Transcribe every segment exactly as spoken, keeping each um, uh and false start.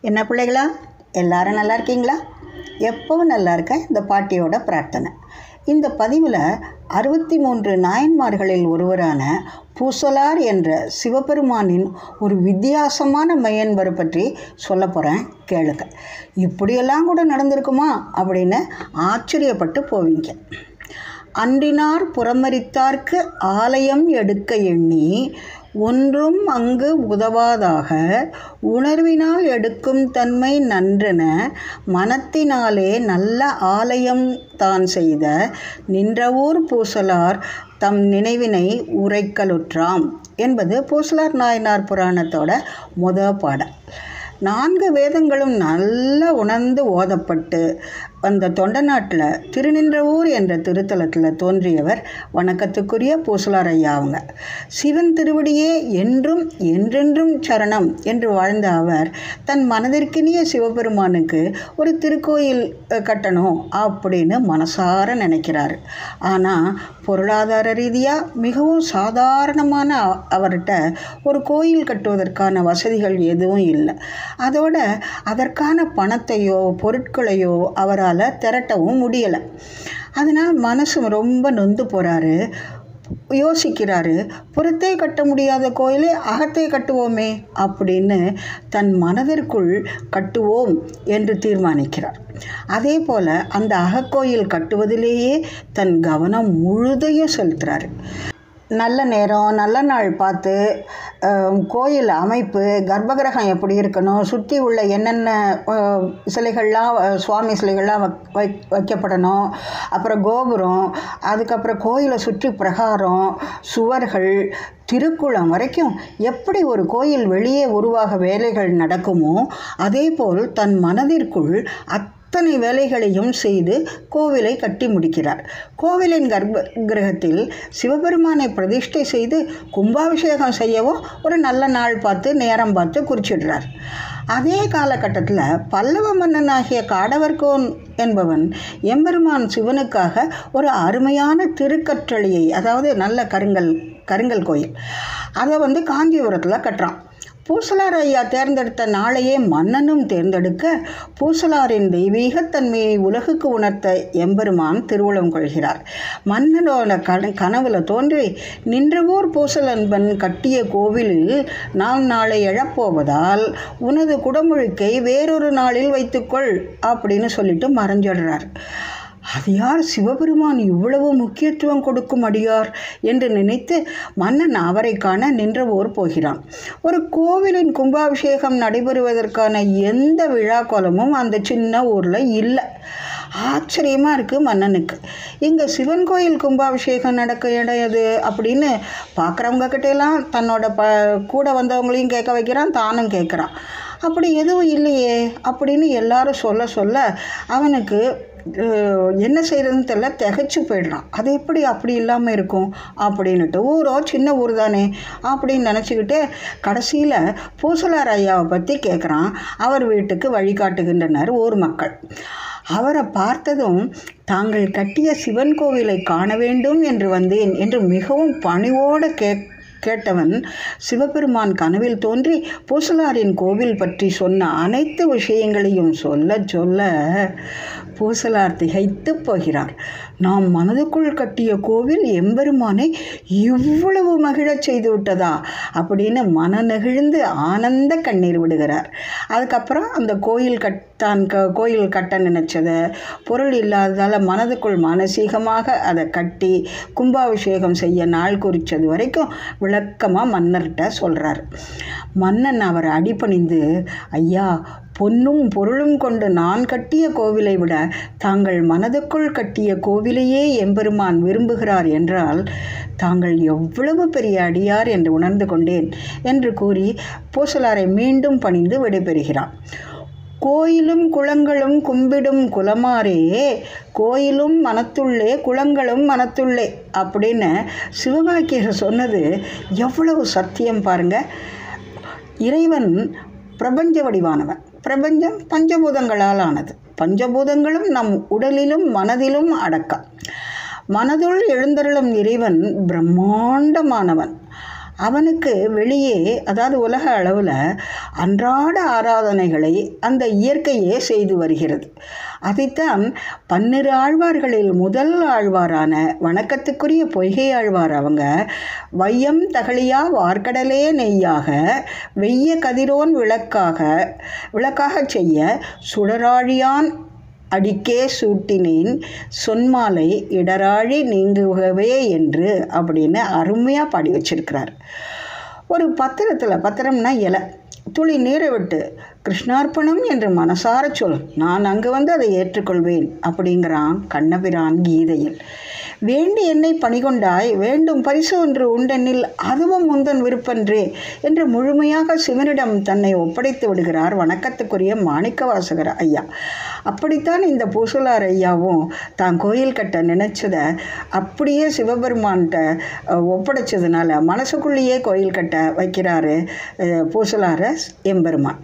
என்ன பிள்ளைகளா, எல்லாரும் நல்லா இருக்கீங்களா? எப்பவும் நல்லா இருக்க இந்த பாட்டியோட பிரார்த்தனை. இந்த பதிவில் அறுபத்தி மூன்று நாயன்மார்களில் ஒருவரான பூசலார் என்ற சிவபெருமானின் ஒரு வித்தியாசமான மெய்யன்பரை பற்றி சொல்ல போகிறேன், கேளுங்க. இப்படியெல்லாம் கூட நடந்திருக்குமா அப்படின்னு ஆச்சரியப்பட்டு போவீங்க. அன்றினார் புறமரித்தார்க்கு ஆலயம் எடுக்க எண்ணி ஒன்றும் அங்கு உதவாதாக உணர்வினால் எடுக்கும் தன்மை நன்றென மனத்தினாலே நல்ல ஆலயம் தான் செய்த நின்றவூர் பூசலார் தம் நினைவினை உரைக்கலுற்றாம் என்பது பூசலார் நாயனார் புராணத்தோட முத பாடல். நான்கு வேதங்களும் நல்லா உணர்ந்து ஓதப்பட்டு அந்த தொண்ட நாட்டில் திருநின்றவூர் என்ற திருத்தலத்தில் தோன்றியவர் வணக்கத்துக்குரிய பூசலார் ஐயா. அவங்க சிவன் திருவடியே என்றும் என்றென்றும் சரணம் என்று வாழ்ந்த அவர் தன் மனதிற்கினிய சிவபெருமானுக்கு ஒரு திருக்கோயில் கட்டணும் அப்படின்னு மனசார நினைக்கிறார். ஆனால் பொருளாதார ரீதியாக மிகவும் சாதாரணமான அவர்கிட்ட ஒரு கோயில் கட்டுவதற்கான வசதிகள் எதுவும் இல்லை. அதோட அதற்கான பணத்தையோ பொருட்களையோ அவரால் திரட்டவும் முடியலை. அதனால் மனசு ரொம்ப நொந்து போகிறாரு. யோசிக்கிறாரு, புறத்தே கட்ட முடியாத கோயிலை அகத்தே கட்டுவோமே அப்படின்னு தன் மனதிற்குள் கட்டுவோம் என்று தீர்மானிக்கிறார். அதே போல் அந்த அகக்கோயில் கட்டுவதிலேயே தன் கவனம் முழுதையும் செலுத்துகிறாரு. நல்ல நேரம் நல்ல நாள் பார்த்து கோயில் அமைப்பு, கர்ப்பகிரகம் எப்படி இருக்கணும், சுற்றி உள்ள என்னென்ன சிலைகள்லாம் சுவாமி சிலைகள்லாம் வை வைக்கப்படணும், அப்புறம் கோபுரம், அதுக்கப்புறம் கோயிலை சுற்றி பிரகாரம், சுவர்கள், திருக்குளம் வரைக்கும் எப்படி ஒரு கோயில் வெளியே உருவாக வேலைகள் நடக்குமோ அதே போல் தன் மனதிற்குள் அத் அத்தனை வேலைகளையும் செய்து கோவிலை கட்டி முடிக்கிறார். கோவிலின் கர்ப்ப கிரகத்தில் சிவபெருமானை பிரதிஷ்டை செய்து கும்பாபிஷேகம் செய்யவும் ஒரு நல்ல நாள் பார்த்து நேரம் பார்த்து குறிச்சிடுறார். அதே காலகட்டத்தில் பல்லவ மன்னனாகிய காடவர்கோன் என்பவன் எம்பெருமான் சிவனுக்காக ஒரு அருமையான திருக்கற்றளியை, அதாவது நல்ல கருங்கல் கருங்கல் கோயில், அதை வந்து காஞ்சிபுரத்தில் கட்டுறான். பூசலார் ஐயா தேர்ந்தெடுத்த நாளையே மன்னனும் தேர்ந்தெடுக்க பூசலாரின் தெய்வீகத்தன்மையை உலகுக்கு உணர்த்த எம்பெருமான் திருவுளம் கொள்கிறார். மன்னனோட கன கனவுல தோன்றி நின்றவூர் பூசலன்பன் கட்டிய கோவிலில் நாம் நாளை எழப்போவதால் உனது குடமுழுக்கை வேறொரு நாளில் வைத்துக்கொள் அப்படின்னு சொல்லிட்டு மறைஞ்சிடுறார். அது யார் சிவபெருமான் இவ்வளவு முக்கியத்துவம் கொடுக்கும் அடியார் என்று நினைத்து மன்னன் அவரை காண நின்றவோர் போகிறான். ஒரு கோவிலின் கும்பாபிஷேகம் நடைபெறுவதற்கான எந்த விழா கோலமும் அந்த சின்ன ஊரில் இல்லை. ஆச்சரியமாக இருக்குது மன்னனுக்கு. இங்கே சிவன் கோயில் கும்பாபிஷேகம் நடக்க இடையது அப்படின்னு பார்க்குறவங்க கிட்டேலாம் தன்னோட ப கூட வந்தவங்களையும் கேட்க வைக்கிறான், தானும் கேட்குறான். அப்படி எதுவும் இல்லையே அப்படின்னு எல்லாரும் சொல்ல சொல்ல அவனுக்கு என்ன செய்கிறதுன்னு தெரியல, திகைச்சு போயிடுறான். அது எப்படி அப்படி இல்லாமல் இருக்கும் அப்படின்னுட்டு, ஊரோ சின்ன ஊர் தானே அப்படின்னு நினச்சிக்கிட்டு கடைசியில் பூசலார் ஐயாவை பற்றி கேட்குறான். அவர் வீட்டுக்கு வழிகாட்டுகின்றனர் ஊர் மக்கள். அவரை பார்த்ததும் தாங்கள் கட்டிய சிவன் கோவிலை காண வேண்டும் என்று வந்தேன் என்று மிகவும் பணிவோடு கே கேட்டவன் சிவபெருமான் கனவில் தோன்றி பூசலாரின் கோவில் பற்றி சொன்ன அனைத்து விஷயங்களையும் சொல்ல சொல்ல பூசலார் திகைத்து போகிறார். நாம் மனதுக்குள் கட்டிய கோவில் எம்பெருமானை இவ்வளவு மகிழச் செய்து விட்டதா அப்படின்னு மன நெகிழ்ந்து ஆனந்த கண்ணீர் விடுகிறார். அதுக்கப்புறம் அந்த கோயில் கட் தான் க கோயில் கட்ட நினைச்சதை, பொருள் இல்லாததால் மனதுக்குள் மானசீகமாக அதை கட்டி கும்பாபிஷேகம் செய்ய நாள் குறித்தது வரைக்கும் விளக்கமாக மன்னர்கிட்ட சொல்கிறார். மன்னன் அவர் அடிபணிந்து, ஐயா, பொன்னும் பொருளும் கொண்டு நான் கட்டிய கோவிலை விட தாங்கள் மனதுக்குள் கட்டிய கோவிலையே எம்பெருமான் விரும்புகிறார் என்றால் தாங்கள் எவ்வளவு பெரிய அடியார் என்று உணர்ந்து கொண்டேன் என்று கூறி பூசலாரை மீண்டும் பணிந்து விடைபெறுகிறான். கோயிலும் குளங்களும் கும்பிடும் குலமாரே, கோயிலும் மனத்துள்ளே குளங்களும் மனத்துள்ளே அப்படின்னு சிவவாக்கியர் சொன்னது எவ்வளவு சத்தியம் பாருங்க. இறைவன் பிரபஞ்ச வடிவானவன். பிரபஞ்சம் பஞ்சபூதங்களால் ஆனது. பஞ்சபூதங்களும் நம் உடலிலும் மனதிலும் அடக்கம். மனதுள் எழுந்தருளும் இறைவன் பிரம்மாண்டமானவன். அவனுக்கு வெளியே, அதாவது உலக அளவில் அன்றாட ஆராதனைகளை அந்த இயற்கையே செய்து வருகிறது. அதைத்தான் பன்னிரு ஆழ்வார்களில் முதல் ஆழ்வாரான வணக்கத்துக்குரிய பொய்கை ஆழ்வார் அவங்க வையம் தகழியா வார்க்கடலே நெய்யாக வெய்ய கதிரோன் விளக்காக விளக்காக செய்ய சுடராழியான் அடிக்கே சூட்டினேன் சொன்மாலை இடராழி நீங்குகவே என்று அப்படின்னு அருமையாக பாடி வச்சிருக்கிறார். ஒரு பத்திரத்தில், பத்திரம்னா இலை, துளி நீரை விட்டு கிருஷ்ணார்ப்பணம் என்று மனசார சொல், நான் அங்கு வந்து அதை ஏற்றுக்கொள்வேன் அப்படிங்கிறான் கண்ணபிரான் கீதையில். வேண்டி என்னை பணிகொண்டாய் வேண்டும் பரிசு ஒன்று உண்டெனில் அதுவும் முந்தன் விருப்பன்றே என்று முழுமையாக சிவனிடம் தன்னை ஒப்படைத்து விடுகிறார் வணக்கத்துக்குரிய மாணிக்கவாசகர் ஐயா. அப்படித்தான் இந்த பூசலார் ஐயாவும் தான் கோயில் கட்ட நினைச்சதை அப்படியே சிவபெருமான்கிட்ட ஒப்படைச்சதுனால மனசுக்குள்ளேயே கோயில் கட்ட வைக்கிறாரு பூசலார எம்பெருமான்.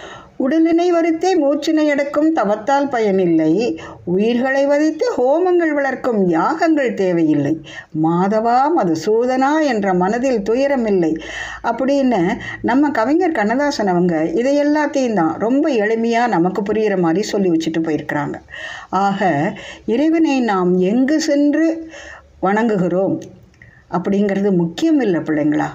உடலினை வரித்தே மூச்சினை அடக்கும் தவத்தால் பயனில்லை, உயிர்களை வதித்து ஹோமங்கள் வளர்க்கும் யாகங்கள் தேவையில்லை, மாதவா மதுசூதனா என்ற மனதில் துயரமில்லை அப்படின்னு நம்ம கவிஞர் கண்ணதாசன் அவங்க இதை எல்லாத்தையும் தான் ரொம்ப எளிமையாக நமக்கு புரிகிற மாதிரி சொல்லி வச்சுட்டு போயிருக்கிறாங்க. ஆக இறைவனை நாம் எங்கு சென்று வணங்குகிறோம் அப்படிங்கிறது முக்கியம் இல்லை பிள்ளைங்களா,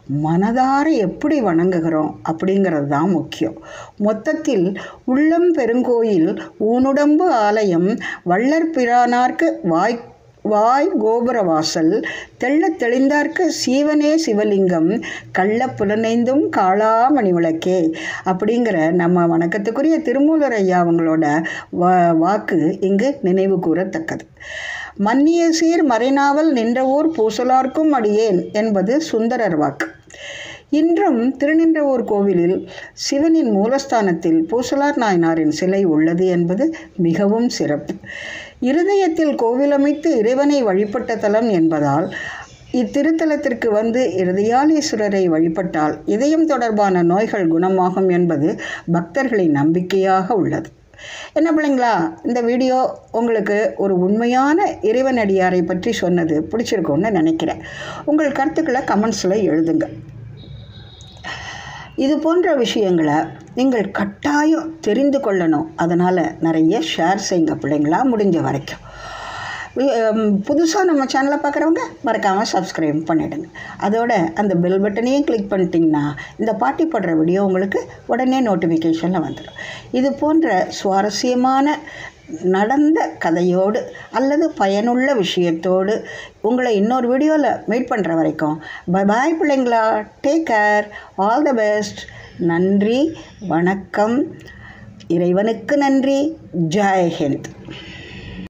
மனதார எப்படி வணங்குகிறோம் அப்படிங்கிறது தான் முக்கியம். மொத்தத்தில் உள்ளம் பெருங்கோயில் ஊனுடம்பு ஆலயம் வள்ளற் பிரானார்க்கு வாய் வாய் கோபுரவாசல் தெள்ள தெளிந்தார்க்கு சீவனே சிவலிங்கம் கள்ள புலனைந்தும் காளாமணி விளக்கே அப்படிங்கிற நம்ம வணக்கத்துக்குரிய திருமூலர் ஐயா அவங்களோட வா வாக்கு இங்கு நினைவு கூறத்தக்கது. மன்னிய சீர் மறைநாவல் நின்ற ஊர் பூசலார்க்கும் அடியேன் என்பது சுந்தரர் வாக்கு. இன்றும் திருநின்றவூர் கோவிலில் சிவனின் மூலஸ்தானத்தில் பூசலார் நாயனாரின் சிலை உள்ளது என்பது மிகவும் சிறப்பு. இருதயத்தில் கோவிலமைத்து இறைவனை வழிபட்ட தலம் என்பதால் இத்திருத்தலத்திற்கு வந்து இருதயாலீஸ்வரரை வழிபட்டால் இதயம் தொடர்பான நோய்கள் குணமாகும் என்பது பக்தர்களின் நம்பிக்கையாக உள்ளது. என்ன பிள்ளைங்களா, இந்த வீடியோ உங்களுக்கு ஒரு உண்மையான இறைவனடியாரை பற்றி சொன்னது பிடிச்சிருக்கும்னு நினைக்கிறேன். உங்கள் கருத்துக்களை கமெண்ட்ஸில் எழுதுங்க. இது போன்ற விஷயங்களை நீங்கள் கட்டாயம் தெரிந்து கொள்ளணும். அதனால் நிறைய ஷேர் செய்யுங்க பிள்ளைங்களா, முடிஞ்ச வரைக்கும். புதுசாக நம்ம சேனலை பார்க்குறவங்க மறக்காமல் சப்ஸ்கிரைப் பண்ணிவிடுங்க. அதோட அந்த பெல் பட்டனையும் கிளிக் பண்ணிட்டிங்கன்னா இந்த பாட்டி போடுற வீடியோ உங்களுக்கு உடனே நோட்டிஃபிகேஷனில் வந்துடும். இது போன்ற சுவாரஸ்யமான நடந்த கதையோடு அல்லது பயனுள்ள விஷயத்தோடு உங்களை இன்னொரு வீடியோவில் மீட் பண்ணுற வரைக்கும் பை பாய் பிள்ளைங்களா. Take care, all the best. நன்றி, வணக்கம், இறைவனுக்கு நன்றி. ஜெய் ஹிந்த்.